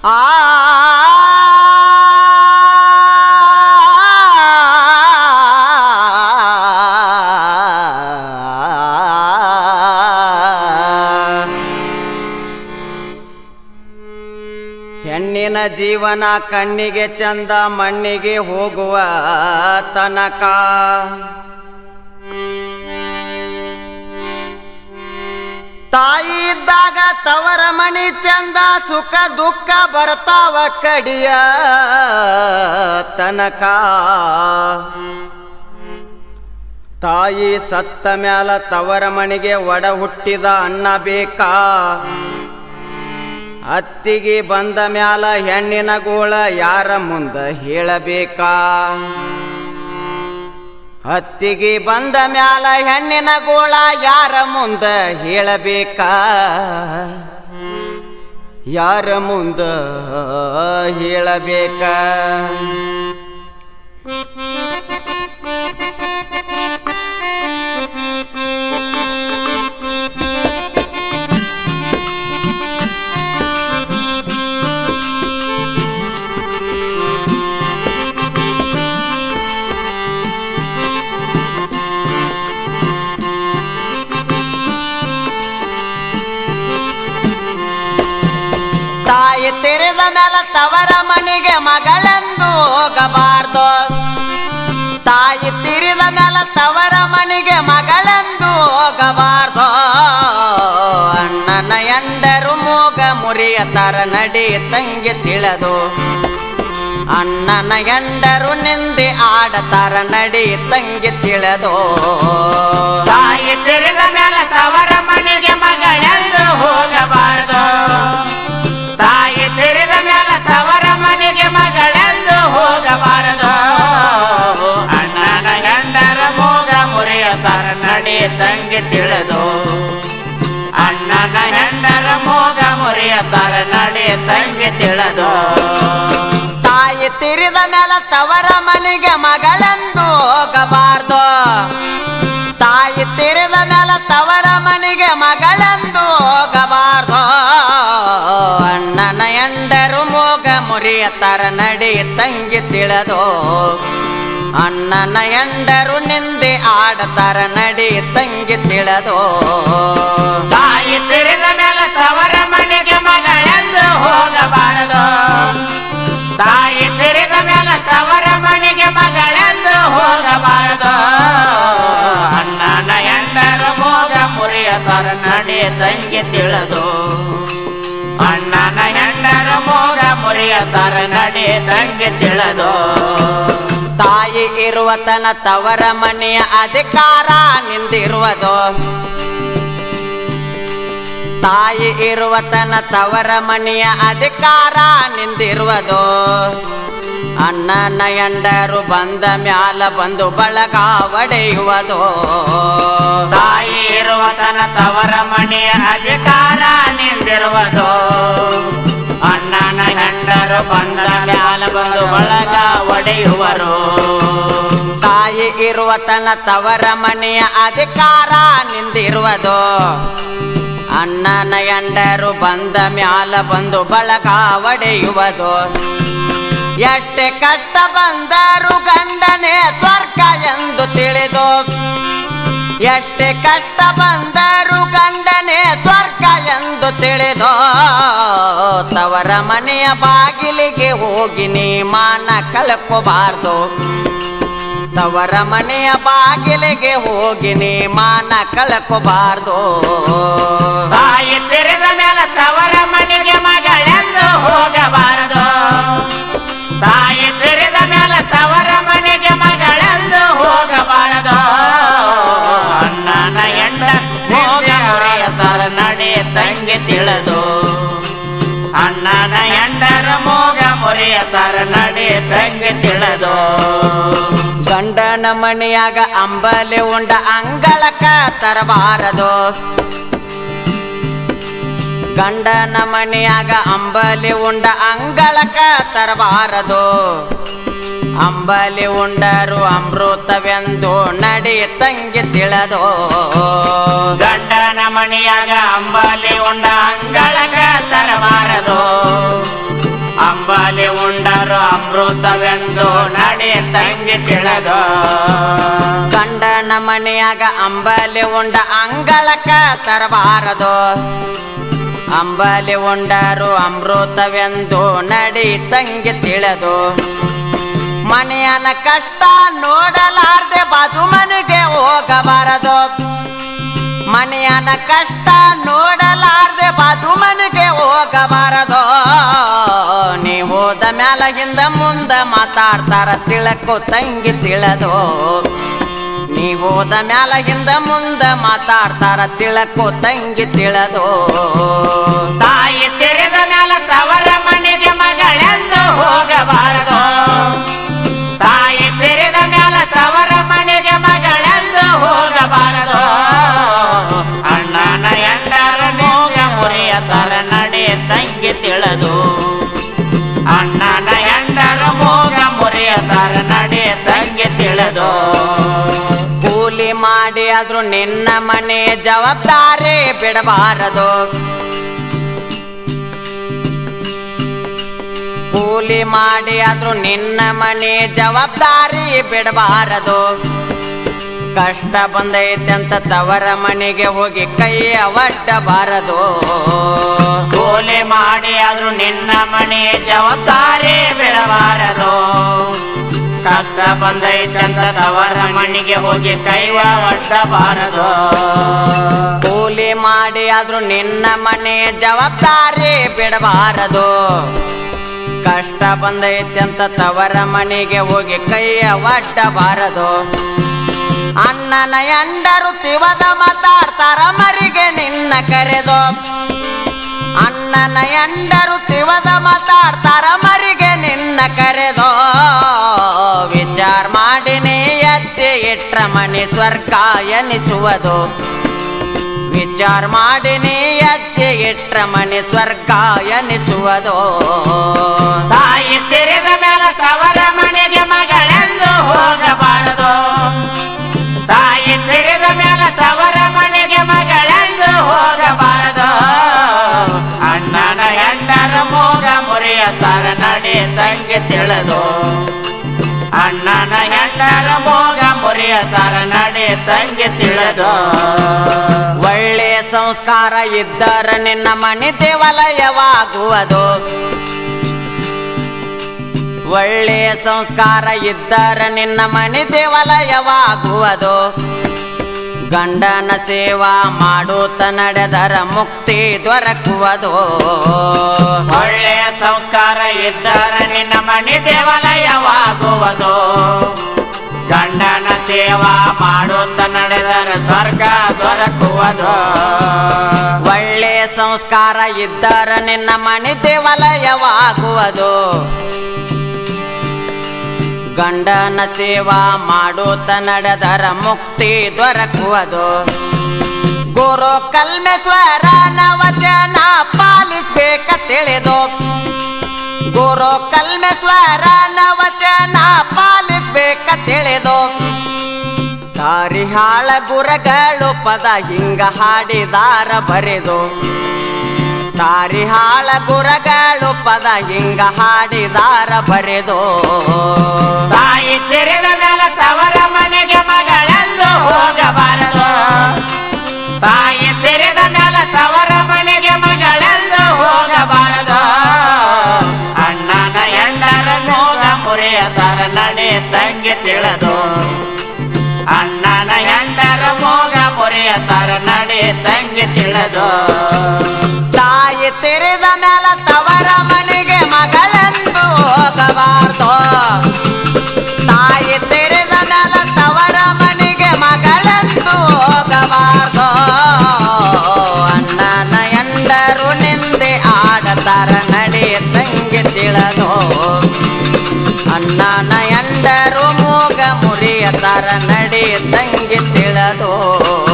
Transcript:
ಆ ಹೆಣ್ಣಿನ ಜೀವನ ಕಣ್ಣಿಗೆ ಚಂದ ಮಣ್ಣಿಗೆ ಹೋಗುವ ತನಕ ತಾಯಿ ಇದ್ದಾಗ ತವರ ಮನಿ ಚಂದ ಸುಖ ದುಃಖ ಬರ್ತಾವ ಕಡಿಯ ತನಕ ತಾಯಿ ಸತ್ತ ಮ್ಯಾಲ ತವರ ಮನಿಗೆ ಒಡ ಹುಟ್ಟಿದ ಅಣ್ಣ ಬೇಕಾ ಅತ್ತಿಗೆ ಬಂದ ಮ್ಯಾಲ ಹೆಣ್ಣಿನ ಗೋಳ ಯಾರ ಮುಂದ ಹೇಳಬೇಕಾ ಅತ್ತಿಗೆ ಬಂದ ಮ್ಯಾಲ ಹೆಣ್ಣಿನ ಗೋಳ ಯಾರ ಮುಂದ ಹೇಳಬೇಕಾ ಯಾರ ಮುಂದ ಹೇಳಬೇಕಾ ತಾಯಿ ತಿರಿದ ಮೇಲೆ ತವರ ಮನಿಗೆ ಮಗಳೆಂದು ಹೋಗಬಾರ್ದು ತಾಯಿ ತಿರಿದ ಮೇಲೆ ತವರ ಮನಿಗೆ ಮಗಳೆಂದು ಹೋಗಬಾರ್ದು ಅಣ್ಣನ ಎಂಡರು ಮೂಗ ಮುರಿಯತರ ನಡಿ ತಂಗಿ ತಿಳಿದು ಅಣ್ಣನ ಎಂಡರು ನಿಂದೆ ಆಡತಾರ ನಡಿ ತಂಗಿ ತಿಳಿದು ತಾಯಿ ತಿರಿದ ಮೇಲೆ ತವರ ಮನಿಗೆ ಮಗಳೆಂದು ಹೋಗಬಾರ್ದು ತಾಯಿ ತಿರಿದ ಮೇಲೆ ತವರ ಮನೆಗೆ ಮಗಳೆಂದು ಹೋಗಬಾರದು ಅಣ್ಣನ ಗಂಡರ ಮೂಗ ಮುರಿಯತಾರ ನಡಿ ತಂಗಿ ತಿಳಿದು ಅಣ್ಣನ ಗಂಡರ ಮೂಗ ಮುರಿಯತಾರ ನಡಿ ತಂಗಿ ತಿಳಿದು ತಾಯಿ ತಿರಿದ ಮೇಲೆ ತವರ ಮನೆಗೆ ಮಗಳೆಂದು ಹೋಗಬಾರ್ದು ತಾಯಿ ತಿರಿದ ಮೇಲೆ ತವರ ಮನೆಗೆ ಮಗಳೆಂದು ಹೋಗಬಾರ್ದು ಅಣ್ಣನ ಎಂಡರು ಮೂಗ ಮುರಿಯತಾರ ನಡಿ ತಂಗಿ ತಿಳಿದು ಅಣ್ಣನ ಎಂಡರು ನಿಂದೆ ಆಡತಾರ ನಡಿ ತಂಗಿ ತಿಳಿದು ತಾಯಿ ತಿರಿದ ಮೇಲೆ ತವರ ಮನೆಗೆ ಮಗಳೆಂದು ಹೋಗಬಾರದು ತಾಯಿ ತಿರಿದ ಮೇಲೆ ತವರ ಮನೆಗೆ ಮಗಳೆಂದು ಹೋಗಬಾರದು ಅಣ್ಣನ ಎಂಡರು ಮೂಗ ಮುರಿಯತಾರ ನಡಿ ತಂಗಿ ತಿಳಿದು ಅಣ್ಣನ ಹೆಂಡರ ಮೂಗ ಮುರಿಯತಾರ ನಡಿ ತಂಗಿ ತಿಳಿದು ತಾಯಿ ಇರುವ ತನ ತವರ ಮನೆಯ ಅಧಿಕಾರ ನಿಂದಿರುವುದು ತಾಯಿ ಇರುವ ತನ ತವರ ಮನೆಯ ಅಧಿಕಾರ ನಿಂದಿರುವುದು ಅಣ್ಣನ ಎಂಡರು ಬಂದ ಮ್ಯಾಲ ಬಂದು ಬಳಗ ಒಡೆಯುವುದು ತಾಯಿ ಇರುವ ತನ ತವರ ಮನೆಯ ಅಧಿಕಾರ ನಿಂದಿರುವುದು ಅಣ್ಣನ ಹೆಂಡರು ಬಂದ ಮ್ಯಾಲ ಬಂದು ಬಳಗ ಒಡೆಯುವರು ತಾಯಿ ಇರುವ ತನ ತವರ ಮನೆಯ ಅಧಿಕಾರ ನಿಂದಿರುವುದು ಅಣ್ಣನ ಎಂಡರು ಬಂದ ಮ್ಯಾಲ ಬಂದು ಬಳಗ ಒಡೆಯುವುದು ಎಷ್ಟೇ ಕಷ್ಟ ಬಂದರು ಗಂಡನೇ ಸ್ವರ್ಗ ಎಂದು ತಿಳಿದು ಎಷ್ಟೇ ಕಷ್ಟ ಬಂದರು ಗಂಡನೇ ಸ್ವರ್ಗ ಎಂದು ತಿಳಿದು ತವರ ಮನೆಯ ಬಾಗಿಲಿಗೆ ಹೋಗಿ ನೀ ಮಾನ ಕಳ್ಕೋಬಾರ್ದು ತವರ ಮನೆಯ ಬಾಗಿಲಿಗೆ ಹೋಗಿ ನೀ ಮಾನ ಕಳ್ಕೋಬಾರ್ದು ತಾಯಿ ತಿರಿದ ಮೇಲೆ ತವರ ಮನೆಗೆ ಮಗಳೆಂದು ಹೋಗಬಾರದು ತಾಯಿ ತಿರಿದ ಮೇಲೆ ತವರ ಮನೆಗೆ ಮಗಳೆಂದು ಹೋಗಬಾರದು ಅಣ್ಣನ ಎಂಡ ಮೂಗ ಮುರಿಯತಾರ ನಡಿ ತಂಗಿ ತಿಳಿದು ಅಣ್ಣನ ಎಂಡರ ಮೂಗ ಮುರಿಯತಾರ ನಡಿ ತಂಗಿ ತಿಳಿದು ಗಂಡನ ಮನೆಯಾಗ ಅಂಬಲಿ ಉಂಡ ಅಂಗಳಕ ತರಬಾರದು ಗಂಡನ ಮನೆಯಾಗ ಅಂಬಲಿ ಉಂಡ ಅಂಗಳಕ ತರಬಾರದು ಅಂಬಲಿ ಉಂಡರು ಅಮೃತವೆಂದು ನಡಿ ತಂಗಿ ತಿಳಿದು ಗಂಡನ ಮನೆಯಾಗ ಅಂಬಲಿ ಉಂಡ ಅಂಗಳಕ ತರಬಾರದು ಅಮೃತವೆಂದು ನಡೆ ತಂಗಿ ತಿಳಿದು ಗಂಡನ ಮನೆಯಾಗ ಅಂಬಲಿ ಉಂಡ ಅಂಗಳಕ್ಕ ತರಬಾರದು ಅಂಬಲಿ ಉಂಡರು ಅಮೃತವೆಂದು ನಡಿ ತಂಗಿ ತಿಳಿದು ಮನೆಯನ ಕಷ್ಟ ನೋಡಲಾರ್ದೆ ಬಾಜು ಮನೆಗೆ ಹೋಗಬಾರದು ಮನೆಯನ ಕಷ್ಟ ನೋಡಲಾರ್ದೆ ಬಾಜು ಮನೆಗೆ ಹೋಗಬಾರದು ನೀ ಹೋದ ಮ್ಯಾಲ ಹಿಂದ ಮುಂದ ಮಾತಾಡ್ತಾರ ತಿಳಕೋ ತಂಗಿ ತಿಳಿದು ನೀ ಹೋದ ಮ್ಯಾಲ ಹಿಂದ ಮುಂದ ಮಾತಾಡ್ತಾರ ತಿಳಕೋ ತಂಗಿ ತಿಳಿದು ತಾಯಿ ತೆರೆದ ಮ್ಯಾಲ ತವರ ಮನೆಗೆ ಮಗಳೆಂದು ಹೋಗಬಾರದು ತಾಯಿ ತೆರೆದ ಮ್ಯಾಲ ತವರ ಮನೆಗೆ ಮಗಳೆಂದು ಹೋಗಬಾರದು ಅಣ್ಣನ ಎಂಡರ ಮೋಗ ಮುರಿಯ ತರ ನಡೆ ತಂಗಿ ತಿಳಿದು ಅಣ್ಣನ ಎಂಡರ ಮೋಗ ಮುರಿಯ ತರ ನಡೆ ತಂಗಿ ತಿಳಿದು ಕೂಲಿ ಮಾಡಿ ಆದ್ರೂ ನಿನ್ನ ಮನೆ ಜವಾಬ್ದಾರಿ ಬಿಡಬಾರದು ಕೂಲಿ ಮಾಡಿ ಆದ್ರೂ ನಿನ್ನ ಮನೆ ಜವಾಬ್ದಾರಿ ಬಿಡಬಾರದು ಕಷ್ಟ ಬಂದೈತೆ ಅಂತ ತವರ ಮನೆಗೆ ಹೋಗಿ ಕೈಯ ಒಡ್ಡಬಾರದು ಕೂಲಿ ಮಾಡಿ ಆದ್ರೂ ನಿನ್ನ ಮನೆ ಜವಾಬ್ದಾರಿ ಬಿಡಬಾರದು ಕಷ್ಟ ಬಂದೈತಂತ ತವರ ಮನೆಗೆ ಹೋಗಿ ಕೈವ ಒಡ್ಡಬಾರದು ಕೂಲಿ ಮಾಡಿ ಆದ್ರೂ ನಿನ್ನ ಮನೆ ಜವಾಬ್ದಾರಿ ಬಿಡಬಾರದು ಕಷ್ಟ ಬಂದೈತೆ ಅಂತ ತವರ ಮನೆಗೆ ಹೋಗಿ ಕೈಯ ಒಡ್ಡಬಾರದು ಅಣ್ಣನ ಎಂಡರು ತಿವದ ಮಾತಾಡ್ತಾರ ಮರಿಗೆ ನಿನ್ನ ಕರೆದು ಅಣ್ಣನ ಎಂಡರು ತಿವದ ಮಾತಾಡ್ತಾರ ಮರಿಗೆ ನಿನ್ನ ಕರೆದು ವಿಚಾರ ಮಾಡಿ ನೀ ಎತ್ತಿ ಇಟ್ರ ಮನೆ ಸ್ವರ್ಗ ಎನಿಸುವುದು ವಿಚಾರ ಮಾಡಿ ನೀ ಎತ್ತಿ ಇಟ್ರ ಮನೆ ಸ್ವರ್ಗ ಎನಿಸುವುದು ತಾಯಿ ತೆರೆದ ಮೇಲೆ ತವರ ಮನೆಗೆ ಮಗಳೆಂದು ಹೋಗಬಾರದು ತಾಯಿ ತೆರೆದ ಮೇಲೆ ತವರ ಮನೆಗೆ ಮಗಳೆಂದು ಹೋಗಬಾರದು ಅಣ್ಣನ ಎಂಡರ ಮೋಗ ಮುರಿಯ ತರ ನಡೆ ತಂಗಿ ತಿಳಿದು ಅಣ್ಣನ ಎಂಡರ ಮೋಗ ಮುರಿಯ ತರ ನಡೆ ತಂಗಿ ತಿಳಿದು ಒಳ್ಳೆಯ ಸಂಸ್ಕಾರ ಇದ್ದರ ನಿನ್ನ ಮನೆ ದೇವಾಲಯವಾಗುವುದು ಒಳ್ಳೆಯ ಸಂಸ್ಕಾರ ಇದ್ದರ ನಿನ್ನ ಮನೆ ದೇವಾಲಯವಾಗುವುದು ಗಂಡನ ಸೇವಾ ಮಾಡುತ್ತ ನಡೆದರ ಮುಕ್ತಿ ದೊರಕುವುದು ಒಳ್ಳೆಯ ಸಂಸ್ಕಾರ ಇದ್ದರ ನಿನ್ನ ಮನೆ ದೇವಾಲಯವಾಗುವುದು ಗಂಡನ ಸೇವಾ ಮಾಡುತ್ತ ನಡೆದರ ಸ್ವರ್ಗ ದೊರಕುವುದು ಒಳ್ಳೆಯ ಸಂಸ್ಕಾರ ಇದ್ದರ ನಿನ್ನ ಮನೆ ದೇವಾಲಯವಾಗುವುದು ಗಂಡನ ಸೇವಾ ಮಾಡುತ್ತ ನಡೆದರ ಮುಕ್ತಿ ದೊರಕುವುದು ಗುರು ಕಲ್ಮೇಶ್ವರನ ವಚನ ಪಾಲಿಸಬೇಕ ತಿಳಿದು ಗುರು ಕಲ್ಮೇಶ್ವರನ ವಚನ ಪಾಲಿಸಬೇಕ ತಿಳಿದು ತಾರಿಹಾಳ ಗುರಗಳು ಪದ ಹಿಂಗ ಹಾಡಿದಾರ ಬರೆದು ತಾರಿಹಾಳ ಗುರಗಳು ಪದ ಹಿಂಗ ಹಾಡಿದಾರ ಬರೆದು ತಾಯಿ ತೆರೆದ ಮೇಲೆ ತವರ ಮನೆಗೆ ಮಗಳೆಂದು ಹೋಗಬಾರದು ತಾಯಿ ತೆರೆದ ಮೇಲೆ ತವರ ಮನೆಗೆ ಮಗಳೆಂದು ಹೋಗಬಾರದು ಅಣ್ಣನ ಎಂಡರ ಮೋಗ ಮುರಿಯ ತರ ನಡೆ ತಂಗಿ ತಿಳಿದು ಅಣ್ಣನ ಎಂಡರ ಮೋಗ ಮುರಿಯ ತರ ನಡೆ ತಂಗಿ ತಿಳಿದು ತಾಯಿ ತೆರೆದ ಮೇಲ ತವರ ಮನೆಗೆ ಮಗಳೆಂದು ಹೋಗಬಾರ್ದು ತಾಯಿ ತೆರೆದ ಮೇಲ ತವರ ಮನೆಗೆ ಮಗಳೆಂದು ಹೋಗಬಾರ್ದು ಅಣ್ಣನ ಎಂಡರು ನಿಂದೆ ಆಡತಾರ ನಡೆ ತಂಗಿ ತಿಳಿದು ಅಣ್ಣನ ಎಂಡರು ಮೂಗ ಮುರಿಯತಾರ ನಡೆ ತಂಗಿ ತಿಳಿದು